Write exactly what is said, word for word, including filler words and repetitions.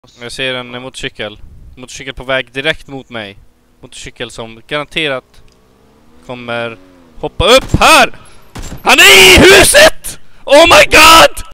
Jag ser en motorcykel. Motorcykel på väg direkt mot mig. Motorcykel som garanterat kommer hoppa upp här. Han är i huset! Oh my god!